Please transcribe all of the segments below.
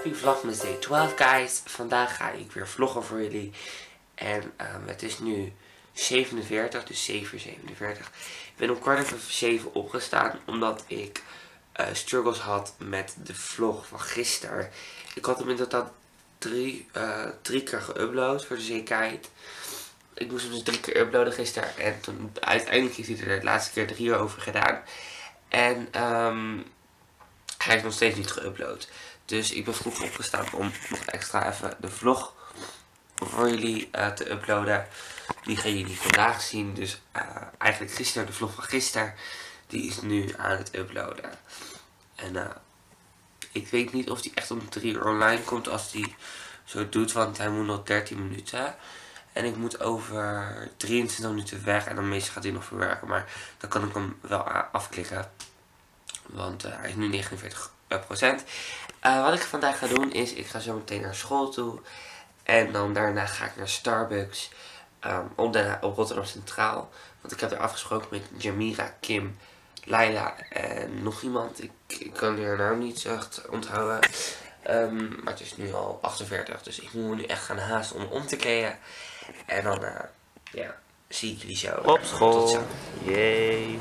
Happy Vlogmas Day 12 guys. Vandaag ga ik weer vloggen voor jullie. En het is nu 47, dus 7:47. Ik ben om 6:45 opgestaan omdat ik struggles had met de vlog van gisteren. Ik had hem in totaal drie keer geüpload voor de zekerheid. Ik moest hem dus 3 keer uploaden gisteren. En toen uiteindelijk heeft hij er de laatste keer 3 uur over gedaan. En hij is nog steeds niet geüpload. Dus ik ben vroeg opgestaan om nog extra even de vlog voor jullie te uploaden. Die gaan jullie vandaag zien. Dus eigenlijk gisteren, de vlog van gisteren, die is nu aan het uploaden. En ik weet niet of die echt om 3 uur online komt als die zo doet. Want hij moet nog 13 minuten. En ik moet over 23 minuten weg. En dan meestal gaat hij nog verwerken. Maar dan kan ik hem wel afklikken. Want hij is nu 49%. Wat ik vandaag ga doen is, ik ga zo meteen naar school toe. En dan daarna ga ik naar Starbucks. Op Rotterdam Centraal. Want ik heb er afgesproken met Jamira, Kim, Laila en nog iemand. Ik kan haar naam niet echt onthouden. Maar het is nu al 48. Dus ik moet me nu echt gaan haasten om om te kleden. En dan ja, zie ik jullie zo. Op school. Tot zo. Yay.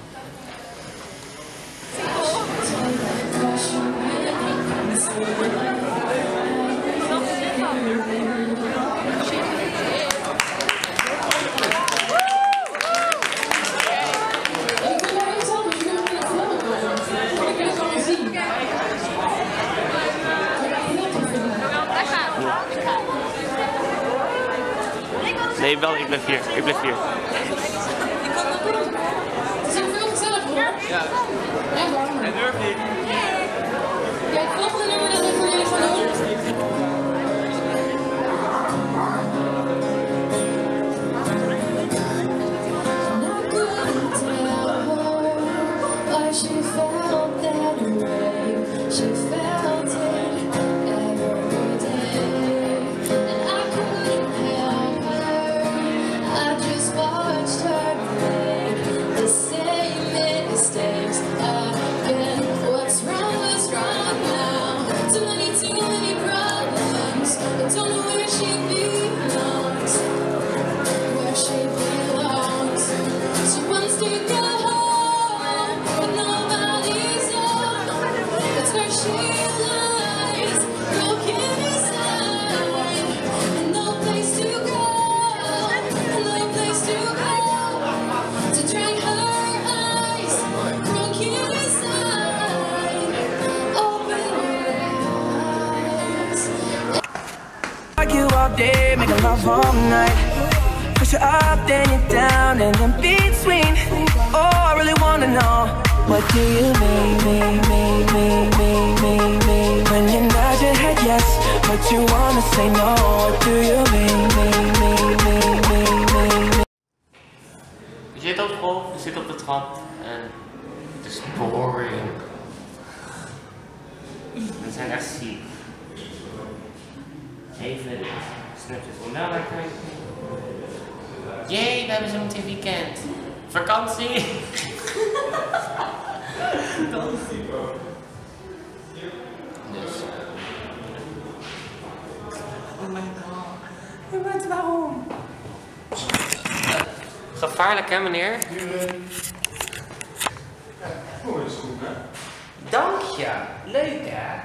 Nee, wel, ik blijf hier. Ik blijf hier. Het is ook veel gezellig hoor. Ja. En warm. En durf niet. Ja, het volgende nummer dat ik voor jullie ga doen. All day, make love all night. Push you up, then you're down, and in between. Oh, I really wanna know, what do you mean? When you nod your head yes, but you wanna say no. What do you mean? We zitten op school, we zitten op de trap en het is boring. We zijn echt ziek. Even snapjes om nou lekker. Jee, we hebben zo meteen weekend. Vakantie. Vakantie. Dus. Oh my god. Wat, waarom? Gevaarlijk hè meneer? Mooie schoen hè? Dank je. Leuk hè?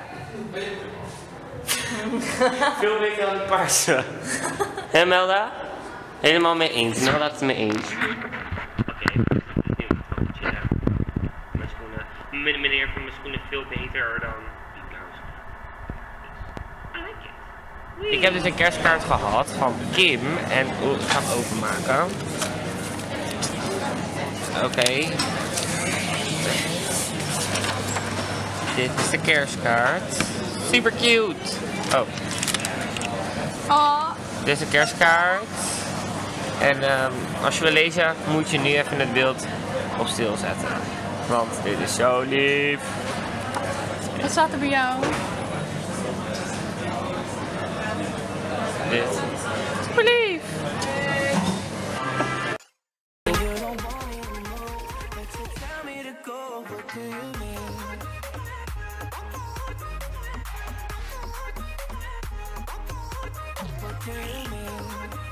Veel beter dan de paarse. Hé Melda? Helemaal mee eens. Melda het mee eens. Oké, nu moet ik chillen. Mijn schoenen. Meneer vindt mijn schoenen veel beter dan die blauwe schoenen. Ik heb dus een kerstkaart gehad van Kim. En ik ga hem openmaken. Oké. Dit is de kerstkaart. Super cute. Oh. Oh. Dit is een kerstkaart. En als je wil lezen, moet je nu even het beeld op stil zetten. Want dit is zo lief. Wat staat er bij jou? Dit. Super lief. do you mean?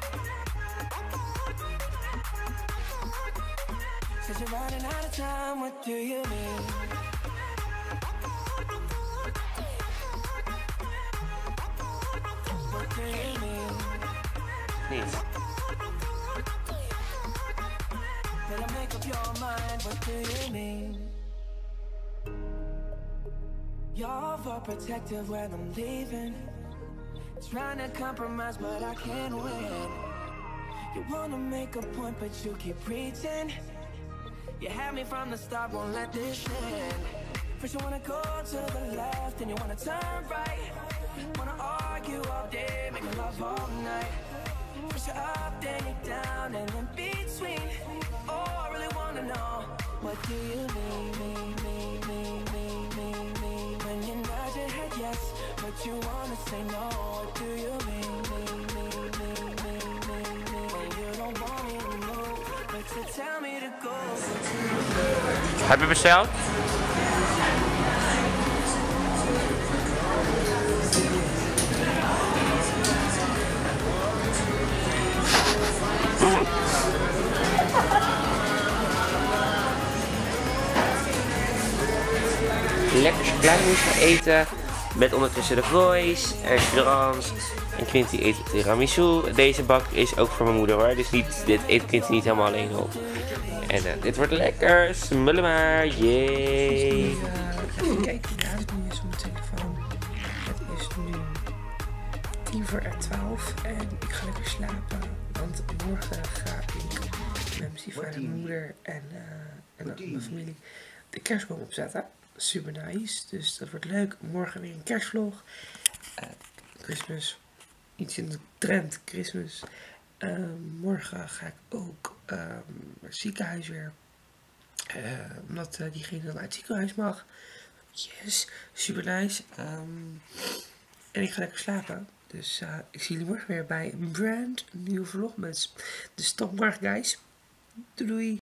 Said you're running out of time, what do you mean? What do you mean? Niet. Better make up your mind, what do you mean? You're overprotective when I'm leaving. Trying to compromise, but I can't win. You wanna make a point, but you keep preaching. You had me from the start, won't let this end. First you wanna go to the left, then you wanna turn right. Wanna argue all day, make love all night. First you're up, then you're down, and in between. Oh, I really wanna know, what do you mean, when you nod your head yes, but you wanna say no, what do you mean, when you don't want me to move, but you tell me to go. Heb je besteld? Lekker chocolademoes gaan eten. Met ondertussen de Voice, restaurants. En Quinty eet tiramisu. Deze bak is ook voor mijn moeder hoor. Dus niet, dit eet Quinty niet helemaal alleen op. En dit wordt lekker. Smullen maar. Yay. Even kijken hoe laat het nu is op mijn telefoon. Het is nu 11:50 en ik ga lekker slapen. Want morgen ga ik met mijn stiefvader, mijn moeder en mijn familie de kerstboom opzetten. Super nice, dus dat wordt leuk. Morgen weer een kerstvlog. Christmas, iets in de trend Christmas. Morgen ga ik ook naar het ziekenhuis weer. Omdat diegene dan uit het ziekenhuis mag. Yes, super nice. En ik ga lekker slapen. Dus ik zie jullie morgen weer bij een brand nieuwe vlog met. Dus tot morgen guys. Doei doei.